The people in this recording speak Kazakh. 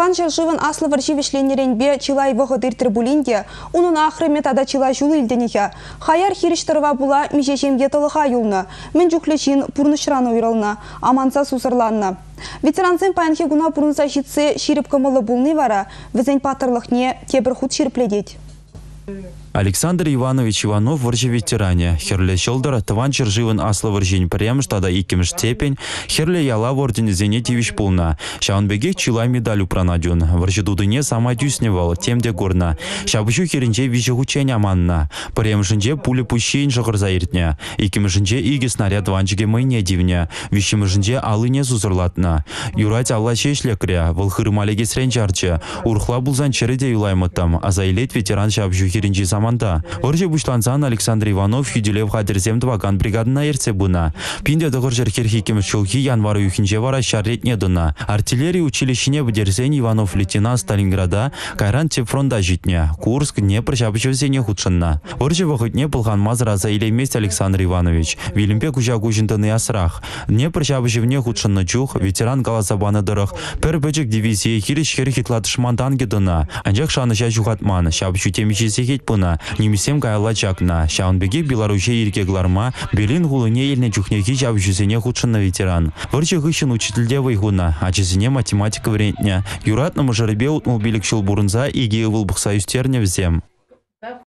Тыван живын аслы варживешленеренбе чилай вғыдыр трибулинде, унын ахрыме тада чилай жулы илденеге. Хаяр хириштырва була межежемге тылыға юлны, мен жүклешін пурнышраны уйрылны, аманса сусырланны. Ветерансын паянхе гуна пурнса житсы ширіп кымылы булны вара, візен патырлықне тебір худ ширпледет. Александр Иванович Иванов варжи ветеране. Херле шелдер Тыван живын аслы варжин премш тада икимш степень. Херле яла в ордене зенетевич полна. Шаунбеге чилай медаль упранадюн. Варжи дудыне сама дюсневал, темде горна. Шабышу херенче вижу учень аманна. Премшинче пули пущейн жығырзайыртня. Икимшинче иги снаряд ванчиге майне дивня. Вишимшинче алыне сузырлатна. Юрать алла шешлекря. Волхырмалеге сренчарче. Урхла булзан череде юлаймытам. Азайлет ветеран шабышу херенче сама. Орже бушлансан Александр Иванов юдилев хадерзем дваган бригадына ерце буна. Пинде дығыржыр керхикем шулхи январы юхинже вара шарретне дына. Артиллерия училищине бдерзен Иванов лейтенант Сталинграда кайран тепфронда житне. Курск не прощабычевзене худшынна. Орже вахытне пылхан мазраза илемест Александр Иванович. Вилимпе кужа кужинтыны асрах. Не прощабычевне худшынна чух, ветеран галасабаны дырых. Пер бөчек дивизия хириш херхитлатышман танги дына. Анжак шаныша жухатман, шабычу темичесе хет пына. Немесем кайла чакна. Шаунбеге Беларуси иркегларма Белин гулыне елне чухнеки жабжусене худшынна ветеран. Вырчы гыщын учительде вайгуна, ачызыне математика врентня. Юратнымы жарыбе утмул билік шыл бурынза иге ывыл бұқса үстерне взем.